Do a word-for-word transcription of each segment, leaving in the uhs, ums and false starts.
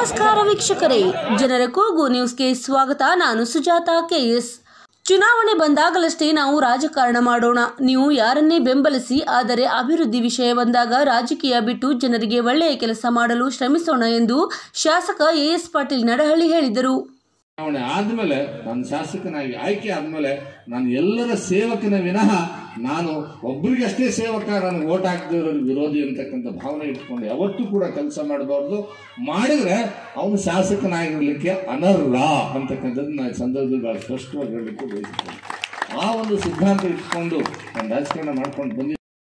ನಮಸ್ಕಾರ ವೀಕ್ಷಕರೇ, ಜನರ ಕೂಗು ನ್ಯೂಸ್ಗೆ ಸ್ವಾಗತ. ನಾನು ಸುಜಾತಾ ಕೆಎಸ್. ಚುನಾವಣೆ ಬಂದಾಗಲಷ್ಟೇ ನಾವು ರಾಜಕಾರಣ ಮಾಡೋಣ, ನೀವು ಯಾರನ್ನೇ ಬೆಂಬಲಿಸಿ, ಆದರೆ ಅಭಿವೃದ್ಧಿ ವಿಷಯ ಬಂದಾಗ ರಾಜಕೀಯ ಬಿಟ್ಟು ಜನರಿಗೆ ಒಳ್ಳೆಯ ಕೆಲಸ ಮಾಡಲು ಶ್ರಮಿಸೋಣ ಎಂದು ಶಾಸಕ ಎಎಸ್ ಪಾಟೀಲ್ ನಡಹಳ್ಳಿ ಹೇಳಿದರು. ಚುನಾವಣೆ ಆದ್ಮೇಲೆ ನಾನು ಶಾಸಕನಾಗಿ ಆಯ್ಕೆ ಆದ್ಮೇಲೆ ನಾನು ಎಲ್ಲರ ಸೇವಕನ ವಿನಃ ನಾನು ಒಬ್ಬರಿಗಷ್ಟೇ ಸೇವಕ, ನನಗೆ ಓಟ್ ಹಾಕ್ತಿರೋ ವಿರೋಧಿ ಅಂತಕ್ಕಂಥ ಭಾವನೆ ಇಟ್ಕೊಂಡು ಯಾವತ್ತೂ ಕೂಡ ಕೆಲಸ ಮಾಡಬಾರ್ದು. ಮಾಡಿದ್ರೆ ಅವನು ಶಾಸಕನಾಗಿರ್ಲಿಕ್ಕೆ ಅನರ್ಹ ಅಂತಕ್ಕಂಥದ್ದು ನಾನು ಸಂದರ್ಭದಲ್ಲಿ ಬಹಳ ಸ್ಪಷ್ಟವಾಗಿ ಹೇಳಲಿಕ್ಕೆ ಬಯಸ್ತೇನೆ. ಆ ಒಂದು ಸಿದ್ಧಾಂತ ಇಟ್ಕೊಂಡು ನಾನು ರಾಜಕಾರಣ ಮಾಡ್ಕೊಂಡು ಬಂದಿದ್ದೆ.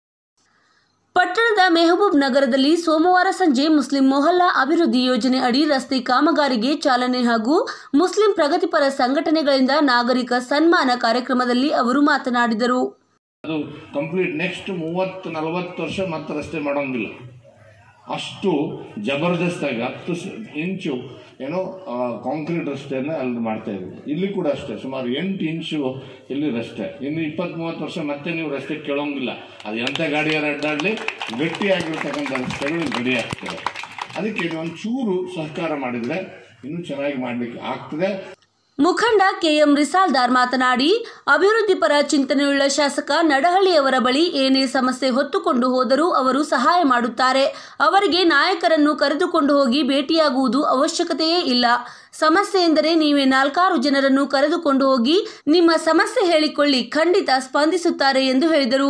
ಪಟ್ಟಣದ ಮೆಹಬೂಬ್ ನಗರದಲ್ಲಿ ಸೋಮವಾರ ಸಂಜೆ ಮುಸ್ಲಿಂ ಮೊಹಲ್ಲಾ ಅಭಿವೃದ್ಧಿ ಯೋಜನೆ ಅಡಿ ರಸ್ತೆ ಕಾಮಗಾರಿಗೆ ಚಾಲನೆ ಹಾಗೂ ಮುಸ್ಲಿಂ ಪ್ರಗತಿಪರ ಸಂಘಟನೆಗಳಿಂದ ನಾಗರಿಕ ಸನ್ಮಾನ ಕಾರ್ಯಕ್ರಮದಲ್ಲಿ ಅವರು ಮಾತನಾಡಿದರು. ಅದು ಕಂಪ್ಲೀಟ್ ನೆಕ್ಸ್ಟ್ ಮೂವತ್ತು ನಲವತ್ತು ವರ್ಷ ಮತ್ತೆ ರಸ್ತೆ ಮಾಡೋಂಗಿಲ್ಲ, ಅಷ್ಟು ಜಬರ್ದಸ್ತಾಗಿ ಹತ್ತು ಇಂಚು ಏನೋ ಕಾಂಕ್ರೀಟ್ ರಸ್ತೆಯನ್ನು ಅಲ್ಲಿ ಮಾಡ್ತಾ ಇದ್ದೀವಿ. ಇಲ್ಲಿ ಕೂಡ ಅಷ್ಟೇ ಸುಮಾರು ಎಂಟು ಇಂಚು ಇಲ್ಲಿ ರಸ್ತೆ. ಇನ್ನು ಇಪ್ಪತ್ತ್ ಮೂವತ್ತು ವರ್ಷ ಮತ್ತೆ ನೀವು ರಸ್ತೆ ಕೇಳೋಂಗಿಲ್ಲ, ಅದು ಎಂಥ ಗಾಡಿಯಾರ ಅಡ್ಡಾಡಲಿ ಗಟ್ಟಿಯಾಗಿರ್ತಕ್ಕಂಥ ರಸ್ತೆಗಳು ಗಡಿ ಆಗ್ತದೆ. ಅದಕ್ಕೆ ಒಂಚೂರು ಸಹಕಾರ ಮಾಡಿದರೆ ಇನ್ನೂ ಚೆನ್ನಾಗಿ ಮಾಡಲಿಕ್ಕೆ ಆಗ್ತದೆ. ಮುಖಂಡ ಕೆಎಂ ರಿಸಾಲ್ದಾರ್ ಮಾತನಾಡಿ, ಅಭಿವೃದ್ಧಿ ಪರ ಚಿಂತನೆಯುಳ್ಳ ಶಾಸಕ ನಡಹಳ್ಳಿಯವರ ಬಳಿ ಏನೇ ಸಮಸ್ಯೆ ಹೊತ್ತುಕೊಂಡು ಹೋದರೂ ಅವರು ಸಹಾಯ ಮಾಡುತ್ತಾರೆ. ಅವರಿಗೆ ನಾಯಕರನ್ನು ಕರೆದುಕೊಂಡು ಹೋಗಿ ಭೇಟಿಯಾಗುವುದು ಅವಶ್ಯಕತೆಯೇ ಇಲ್ಲ. ಸಮಸ್ಯೆ ಎಂದರೆ ನೀವೇ ನಾಲ್ಕಾರು ಜನರನ್ನು ಕರೆದುಕೊಂಡು ಹೋಗಿ ನಿಮ್ಮ ಸಮಸ್ಯೆ ಹೇಳಿಕೊಳ್ಳಿ, ಖಂಡಿತ ಸ್ಪಂದಿಸುತ್ತಾರೆ ಎಂದು ಹೇಳಿದರು.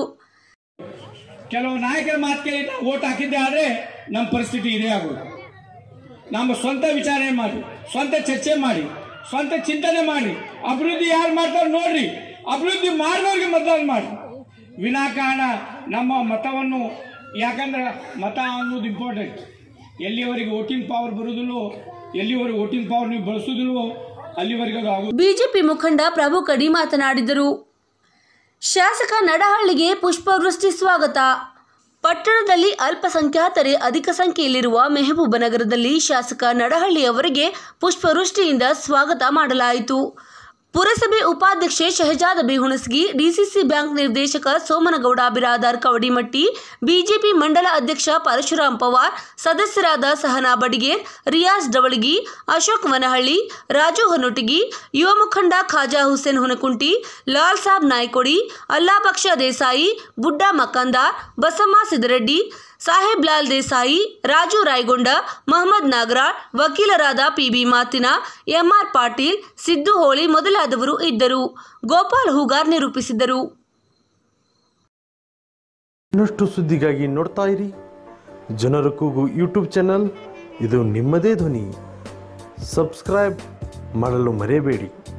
ಕೆಲವು ನಾಯಕರ ಮಾತು ಕೇಳಿ ನಾವು ಓಟ್ ಹಾಕಿದ್ದೆ ಆದರೆ ನಮ್ಮ ಪರಿಸ್ಥಿತಿ ಇದೇ ಆಗೋದು. ನಮ್ಮ ಸ್ವಂತ ವಿಚಾರಣೆ ಮಾಡಿ, ಸ್ವಂತ ಚರ್ಚೆ ಮಾಡಿ, ಸ್ವಂತ ಚಿಂತನೆ ಮಾಡಿ, ಅಭಿವೃದ್ಧಿ ಯಾರು ಮಾಡ್ತಾರೆ ನೋಡ್ರಿ, ಅಭಿವೃದ್ಧಿ ಮಾಡಿದವ್ರಿಗೆ ಮತದಾನ ಮಾಡಿ. ವಿನಾಕಾರಣ ನಮ್ಮ ಮತವನ್ನು, ಯಾಕಂದ್ರೆ ಮತ ಅನ್ನೋದು ಇಂಪಾರ್ಟೆಂಟ್. ಎಲ್ಲಿವರೆಗೆ ವೋಟಿಂಗ್ ಪವರ್ ಬರುವುದಿಲ್ಲೋ, ಎಲ್ಲಿವರೆಗೆ ವೋಟಿಂಗ್ ಪವರ್ ನೀವು ಬಳಸುವುದಿಲ್ಲೋ ಅಲ್ಲಿವರೆಗೆ ಅದು ಆಗುವುದು. ಬಿಜೆಪಿ ಮುಖಂಡ ಪ್ರಭು ಕಡಿ ಮಾತನಾಡಿದರು. ಶಾಸಕ ನಡಹಳ್ಳಿಗೆ ಪುಷ್ಪವೃಷ್ಟಿ ಸ್ವಾಗತ. ಪಟ್ಟಣದಲ್ಲಿ ಅಲ್ಪಸಂಖ್ಯಾತರೇ ಅಧಿಕ ಸಂಖ್ಯೆಯಲ್ಲಿರುವ ಮೆಹಬೂಬನಗರದಲ್ಲಿ ಶಾಸಕ ನಡಹಳ್ಳಿ ಅವರಿಗೆ ಪುಷ್ಪವೃಷ್ಟಿಯಿಂದ ಸ್ವಾಗತ ಮಾಡಲಾಯಿತು. ಪುರಸಭೆ ಉಪಾಧ್ಯಕ್ಷೆ ಶಹಜಾದ ಹುಣಸಗಿ, ಡಿಸಿಸಿ ಬ್ಯಾಂಕ್ ನಿರ್ದೇಶಕ ಸೋಮನಗೌಡ ಬಿರಾದಾರ್ ಕವಡಿಮಟ್ಟಿ, ಬಿಜೆಪಿ ಮಂಡಲ ಅಧ್ಯಕ್ಷ ಪರಶುರಾಮ್ ಪವಾರ್, ಸದಸ್ಯರಾದ ಸಹನಾ ಬಡಿಗೇರ್, ರಿಯಾಜ್ ಡವಳಗಿ, ಅಶೋಕ್ ವನಹಳ್ಳಿ, ರಾಜು ಹೊನ್ನೊಟಗಿ, ಯುವ ಮುಖಂಡ ಖಾಜಾ ಹುಸೇನ್ ಹುನಕುಂಟಿ, ಲಾಲ್ ಸಾಬ್ ನಾಯ್ಕೊಡಿ, ಅಲ್ಲಾಬಕ್ಷ ದೇಸಾಯಿ, ಬುಡ್ಡಾ ಮಕ್ಕಂದಾರ್, ಬಸಮ್ಮ ಸಿದ್ದರೆಡ್ಡಿ, ಸಾಹೇಬ್ ಲಾಲ್ ದೇಸಾಯಿ, ರಾಜು ರಾಯಗೊಂಡ, ಮಹಮ್ಮದ್ ನಾಗರಾಳ್, ವಕೀಲರಾದ ಪಿಬಿ ಮಾತಿನ, ಎಂಆರ್ ಪಾಟೀಲ್, ಸಿದ್ದು ಹೋಳಿ ಮೊದಲಾದವರು ಇದ್ದರು. ಗೋಪಾಲ್ ಹೂಗಾರ್ ನಿರೂಪಿಸಿದರು. ಇನ್ನಷ್ಟು ಸುದ್ದಿಗಾಗಿ ನೋಡ್ತಾ ಇರಿ ಜನರ ಕೂಗು ಯೂಟ್ಯೂಬ್ ಚಾನಲ್. ಇದು ನಿಮ್ಮದೇ ಧ್ವನಿ. ಸಬ್ಸ್ಕ್ರೈಬ್ ಮಾಡಲು ಮರೆಯಬೇಡಿ.